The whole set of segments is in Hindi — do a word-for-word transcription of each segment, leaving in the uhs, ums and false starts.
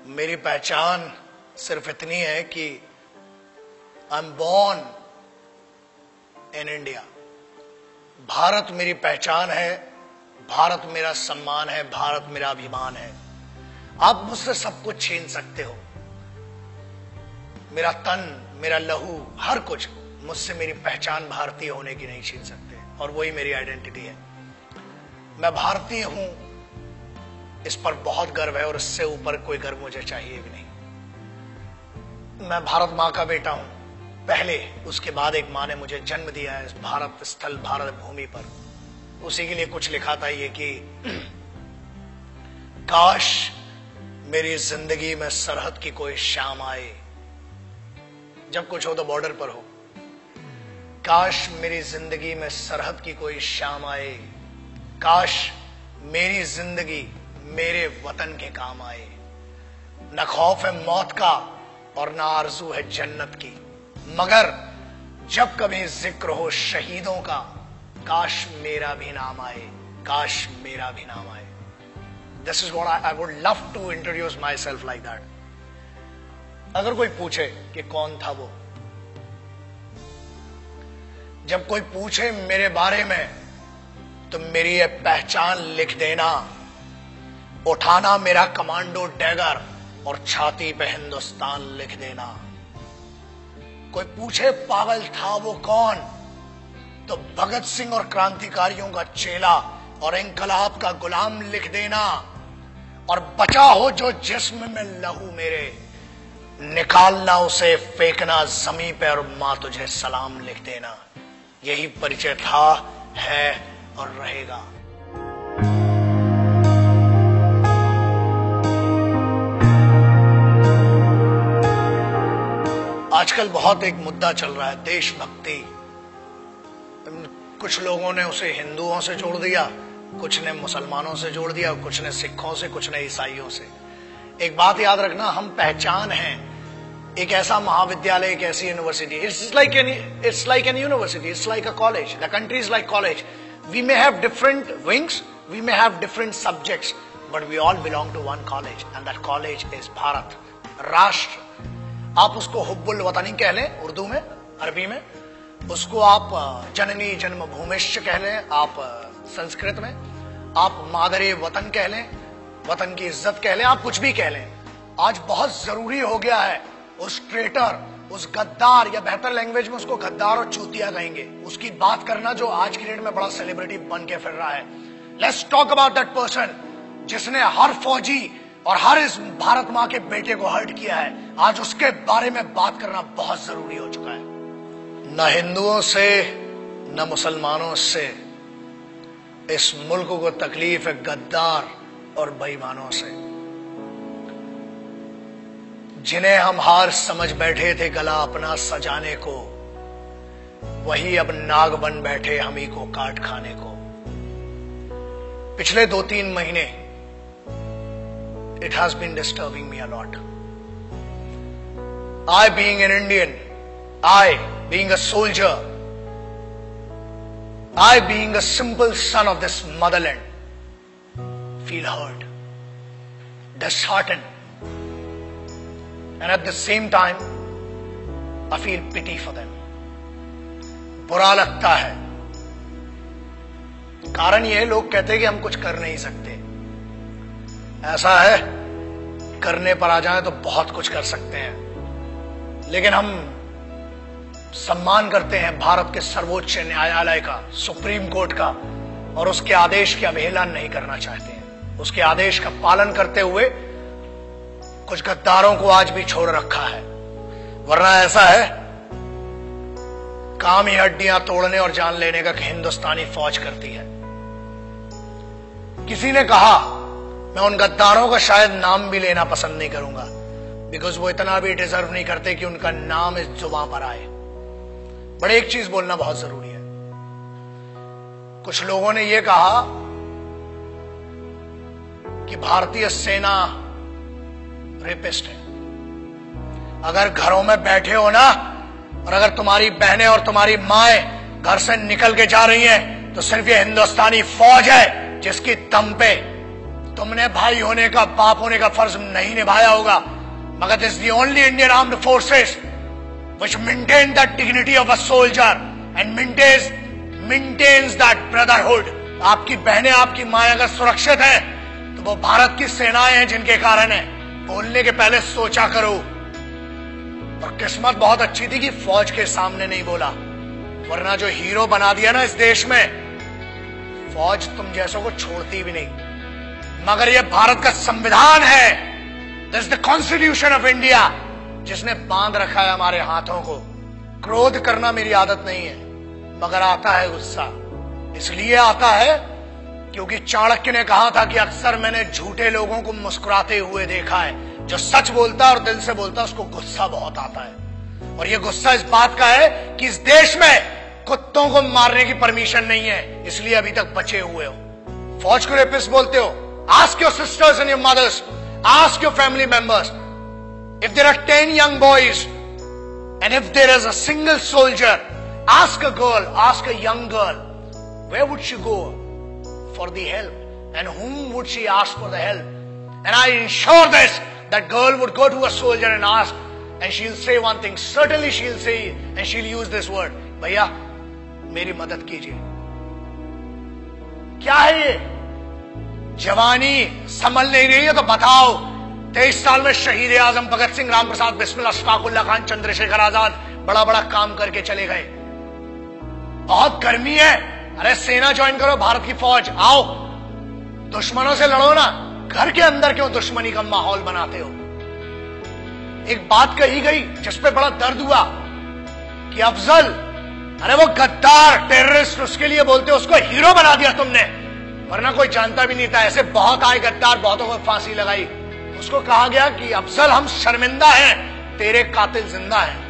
मेरी पहचान सिर्फ इतनी है कि I am born in India. Bharat मेरी पहचान है, भारत मेरा सम्मान है, भारत मेरा अभिमान है। आप मुझसे सब कुछ छीन सकते हो, मेरा तन, मेरा लहू, हर कुछ, मुझसे मेरी पहचान भारतीय होने की नहीं छीन सकते, और वही मेरी आइडेंटिटी है। मैं भारतीय हूं, इस पर बहुत गर्व है, और इससे ऊपर कोई गर्व मुझे चाहिए भी नहीं। मैं भारत मां का बेटा हूं पहले, उसके बाद एक मां ने मुझे जन्म दिया है इस भारत स्थल, भारत भूमि पर। उसी के लिए कुछ लिखा था ये कि काश मेरी जिंदगी में सरहद की कोई शाम आए, जब कुछ हो तो बॉर्डर पर हो। काश मेरी जिंदगी में सरहद की कोई शाम आए, काश मेरी जिंदगी मेरे वतन के काम आए। न खौफ है मौत का और न आरजू है जन्नत की, मगर जब कभी जिक्र हो शहीदों का, काश मेरा भी नाम आए, काश मेरा भी नाम आए। This is what I would love to introduce myself like that. अगर कोई पूछे कि कौन था वो, जब कोई पूछे मेरे बारे में, तो मेरी ये पहचान लिख देना, उठाना मेरा कमांडो डैगर और छाती पे हिंदुस्तान लिख देना। कोई पूछे पागल था वो कौन, तो भगत सिंह और क्रांतिकारियों का चेला और इंकलाब का गुलाम लिख देना। और बचा हो जो जिस्म में लहू मेरे, निकालना उसे, फेंकना जमीन पे, और मां तुझे सलाम लिख देना। यही परिचय था, है और रहेगा। आजकल बहुत एक मुद्दा चल रहा है, देशभक्ति। कुछ लोगों ने उसे हिंदुओं से जोड़ दिया, कुछ ने मुसलमानों से जोड़ दिया, कुछ ने सिखों से, कुछ ने ईसाइयों से। एक बात याद रखना, हम पहचान हैं एक ऐसा महाविद्यालय, एक ऐसी university. It's like an it's like an university, it's like a college. The country is like college. We may have different wings, we may have different subjects, but we all belong to one college, and that college is Bharat, राष्ट्र। आप उसको हुब्बुल वतनी कह लें उर्दू में, अरबी में, उसको आप जननी जन्मभूमिश्च कह लें, आप संस्कृत में, आप मादरे वतन कह लें, वतन की इज्जत कह लें, आप कुछ भी कह लें। आज बहुत जरूरी हो गया है उस ट्रेटर, उस गद्दार, या बेहतर लैंग्वेज में उसको गद्दार और चूतिया कहेंगे, उसकी बात करना जो आज की डेट में बड़ा सेलिब्रिटी बन के फिर रहा है। Let's talk about that person जिसने हर फौजी और हर इस भारत मां के बेटे को हर्ट किया है। आज उसके बारे में बात करना बहुत जरूरी हो चुका है। न हिंदुओं से न मुसलमानों से इस मुल्क को तकलीफ है गद्दार और बेईमानों से, जिन्हें हम हार समझ बैठे थे गला अपना सजाने को, वही अब नाग बन बैठे हम ही को काट खाने को। पिछले दो तीन महीने it has been disturbing me a lot. I being an Indian, I being a soldier, I being a simple son of this motherland, feel hurt, disheartened, and at the same time I feel pity for them. बुरा लगता है, कारण ये लोग कहते हैं कि हम कुछ कर नहीं सकते। ऐसा है, करने पर आ जाए तो बहुत कुछ कर सकते हैं, लेकिन हम सम्मान करते हैं भारत के सर्वोच्च न्यायालय का, सुप्रीम कोर्ट का, और उसके आदेश की अवहेलना नहीं करना चाहते हैं। उसके आदेश का पालन करते हुए कुछ गद्दारों को आज भी छोड़ रखा है, वरना ऐसा है काम ही हड्डियां तोड़ने और जान लेने का हिंदुस्तानी फौज करती है। किसी ने कहा, मैं उन गद्दारों का शायद नाम भी लेना पसंद नहीं करूंगा, बिकॉज वो इतना भी डिजर्व नहीं करते कि उनका नाम इस जुबान पर आए। बट एक चीज बोलना बहुत जरूरी है। कुछ लोगों ने यह कहा कि भारतीय सेना रेपिस्ट है। अगर घरों में बैठे हो ना, और अगर तुम्हारी बहनें और तुम्हारी माएं घर से निकल के जा रही हैं, तो सिर्फ ये हिंदुस्तानी फौज है जिसकी दम पे तुमने भाई होने का, बाप होने का फर्ज नहीं निभाया होगा, मगर this is the only Indian armed forces which maintain the dignity of a soldier and maintains maintains that brotherhood. आपकी बहनें, आपकी माएं अगर सुरक्षित हैं तो वो भारत की सेनाएं हैं जिनके कारण है। बोलने के पहले सोचा करो। और किस्मत बहुत अच्छी थी कि फौज के सामने नहीं बोला, वरना जो हीरो बना दिया ना इस देश में, फौज तुम जैसों को छोड़ती भी नहीं। मगर यह भारत का संविधान है, this is the constitution of India, जिसने बांध रखा है हमारे हाथों को। क्रोध करना मेरी आदत नहीं है, मगर आता है गुस्सा। इसलिए आता है क्योंकि चाणक्य ने कहा था कि अक्सर मैंने झूठे लोगों को मुस्कुराते हुए देखा है। जो सच बोलता है और दिल से बोलता है उसको गुस्सा बहुत आता है। और ये गुस्सा इस बात का है कि इस देश में कुत्तों को मारने की परमिशन नहीं है, इसलिए अभी तक बचे हुए हो। फौज को रेपिस्ट बोलते हो। Ask your sisters and your mothers, ask your family members, if there are ten young boys and if there is a single soldier, ask a girl, ask a young girl, where would she go for the help and whom would she ask for the help? And I ensure this, that girl would go to a soldier and ask, and she'll say one thing, certainly she'll say, and she'll use this word, भैया मेरी मदद कीजिए। क्या है ये? जवानी संभल नहीं रही है तो बताओ। तेईस साल में शहीद आजम भगत सिंह, राम प्रसाद बिस्मिल, अशफाक उल्लाह खान, चंद्रशेखर आजाद बड़ा बड़ा काम करके चले गए। बहुत गर्मी है, अरे सेना ज्वाइन करो, भारत की फौज, आओ दुश्मनों से लड़ो ना। घर के अंदर क्यों दुश्मनी का माहौल बनाते हो? एक बात कही गई जिस पे बड़ा दर्द हुआ कि अफजल, अरे वो गद्दार टेररिस्ट, उसके लिए बोलते हो, उसको हीरो बना दिया तुमने, वरना कोई जानता भी नहीं था। ऐसे बहुत आए गद्दार, बहुतों को फांसी लगाई। उसको कहा गया कि अफजल हम शर्मिंदा हैं, तेरे कातिल जिंदा हैं।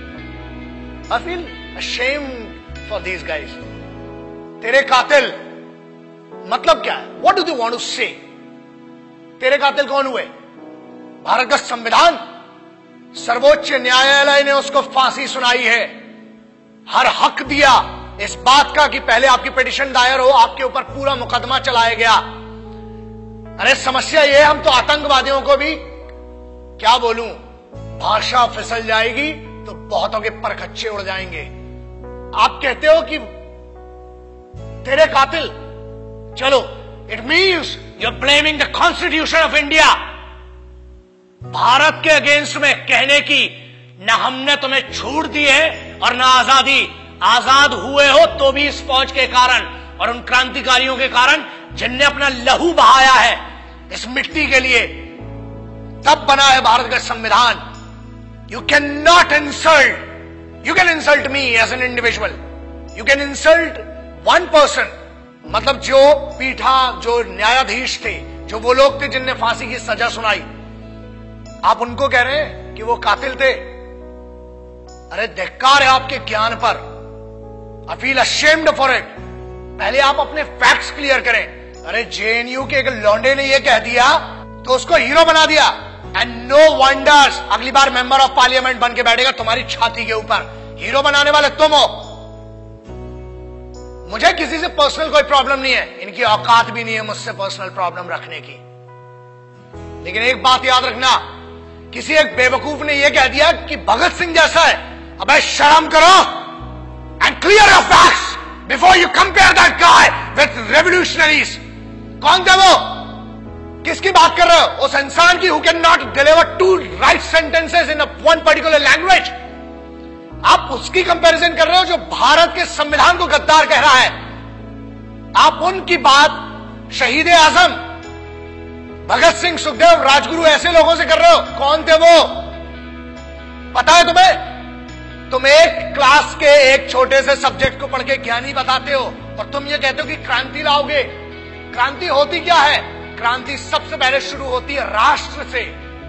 I feel ashamed for these guys। तेरे कातिल मतलब क्या है? What do they want to say? तेरे कातिल कौन हुए? भारत का संविधान, सर्वोच्च न्यायालय ने उसको फांसी सुनाई है। हर हक दिया इस बात का कि पहले आपकी पिटीशन दायर हो, आपके ऊपर पूरा मुकदमा चलाया गया। अरे समस्या ये है, हम तो आतंकवादियों को भी क्या बोलूं, भाषा फिसल जाएगी तो बहुतों के परखच्चे उड़ जाएंगे। आप कहते हो कि तेरे कातिल, चलो, it means you are blaming the constitution of India. Bharat के अगेंस्ट में कहने की न हमने तुम्हें छूट दी है और न आजादी। आजाद हुए हो तो भी इस फौज के कारण और उन क्रांतिकारियों के कारण जिनने अपना लहू बहाया है इस मिट्टी के लिए, तब बना है भारत का संविधान। You can not insult, you can insult me as an individual, you can insult one person, मतलब जो पीठा, जो न्यायाधीश थे, जो वो लोग थे जिनने फांसी की सजा सुनाई, आप उनको कह रहे हैं कि वो कातिल थे। अरे धिक्कार है आपके ज्ञान पर। I feel ashamed for it। पहले आप अपने फैक्ट्स क्लियर करें। अरे जेएनयू के एक लौंडे ने ये कह दिया तो उसको हीरो बना दिया। एंड नो वंडर्स, अगली बार मेंबर ऑफ पार्लियामेंट बन के बैठेगा तुम्हारी छाती के ऊपर। हीरो बनाने वाले तुम हो। मुझे किसी से पर्सनल कोई प्रॉब्लम नहीं है, इनकी औकात भी नहीं है मुझसे पर्सनल प्रॉब्लम रखने की। लेकिन एक बात याद रखना, किसी एक बेवकूफ ने यह कह दिया कि भगत सिंह जैसा है। अबे शर्म करो and clear your facts before you compare that guy with revolutionaries. कौन थे वो? किसकी बात कर रहे हो? उस इंसान की who can not deliver to write sentences in one particular language. आप उसकी कंपैरिजन कर रहे हो जो भारत के संविधान को गद्दार कह रहा है। आप उनकी बात शहीद आजम, भगत सिंह, सुखदेव, राजगुरु, ऐसे लोगों से कर रहे हो। कौन थे वो? पता है तुम्हें? तुम एक क्लास के एक छोटे से सब्जेक्ट को पढ़ के ज्ञानी बताते हो और तुम ये कहते हो कि क्रांति लाओगे। क्रांति होती क्या है? क्रांति सबसे पहले शुरू होती है राष्ट्र से।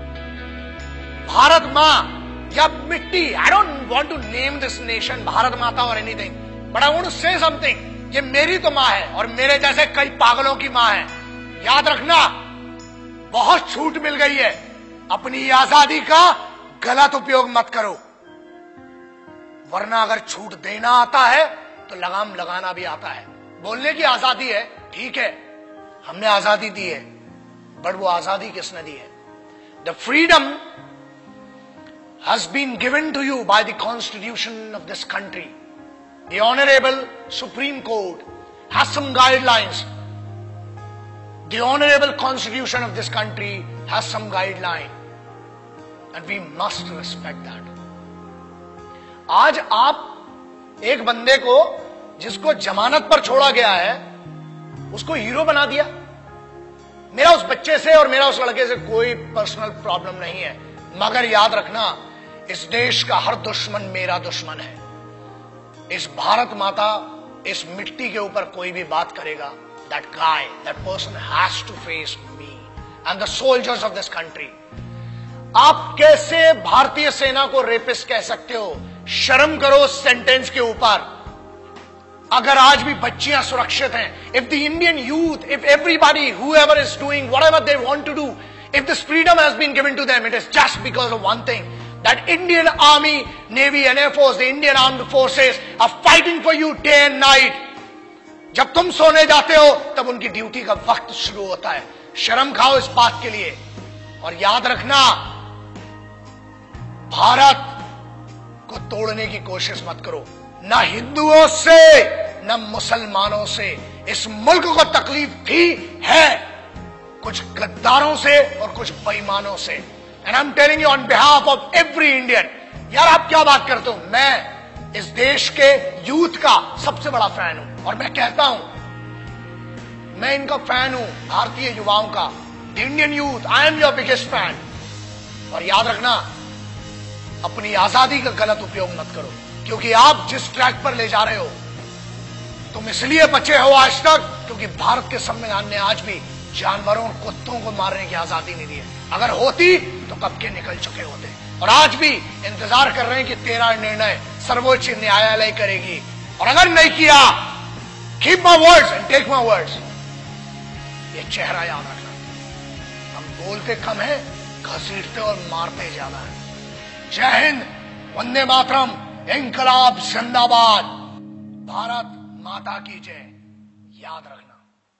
भारत मां या मिट्टी, I don't want to name this nation Bharat Mata और anything, but I want to say something. ये मेरी तो मां है और मेरे जैसे कई पागलों की मां है। याद रखना, बहुत छूट मिल गई है, अपनी आजादी का गलत उपयोग मत करो, वरना अगर छूट देना आता है तो लगाम लगाना भी आता है। बोलने की आजादी है, ठीक है, हमने आजादी दी है, बट वो आजादी किसने दी है? The freedom has been given to you by the constitution of this country. The honourable supreme court has some guidelines. The honourable constitution of this country has some guideline and we must respect that. आज आप एक बंदे को जिसको जमानत पर छोड़ा गया है उसको हीरो बना दिया. मेरा उस बच्चे से और मेरा उस लड़के से कोई पर्सनल प्रॉब्लम नहीं है, मगर याद रखना इस देश का हर दुश्मन मेरा दुश्मन है. इस भारत माता, इस मिट्टी के ऊपर कोई भी बात करेगा, that guy, that person has to face me and the soldiers of this country. आप कैसे भारतीय सेना को रेपिस्ट कह सकते हो? शर्म करो उस सेंटेंस के ऊपर. अगर आज भी बच्चियां सुरक्षित हैं, if the Indian youth, if everybody whoever is doing whatever they want to do, if this freedom has been given to them, it is just because of one thing, that Indian army, navy and air force, the Indian armed forces are fighting for you day and night. जब तुम सोने जाते हो तब उनकी ड्यूटी का वक्त शुरू होता है. शर्म खाओ इस बात के लिए. और याद रखना, भारत को तोड़ने की कोशिश मत करो. न हिंदुओं से न मुसलमानों से इस मुल्क को तकलीफ थी, है कुछ गद्दारों से और कुछ बेईमानों से. And I am telling you on behalf of every Indian. यार आप क्या बात करते हो? मैं इस देश के यूथ का सबसे बड़ा फैन हूं और मैं कहता हूं, मैं इनका फैन हूं, भारतीय युवाओं का. The Indian youth, I am your biggest fan. और याद रखना, अपनी आजादी का गलत उपयोग मत करो, क्योंकि आप जिस ट्रैक पर ले जा रहे हो, तुम इसलिए बचे हो आज तक क्योंकि भारत के संविधान ने आज भी जानवरों और कुत्तों को मारने की आजादी नहीं दी है. अगर होती तो कब के निकल चुके होते. और आज भी इंतजार कर रहे हैं कि तेरा निर्णय सर्वोच्च न्यायालय करेगी. और अगर नहीं किया, keep my words and take my words. ये चेहरा याद रखना. हम बोलते कम है, घसीटते और मारते ज्यादा है. जय हिंद, वंदे मातरम, इंकलाब जिंदाबाद, भारत माता की जय. याद रखना.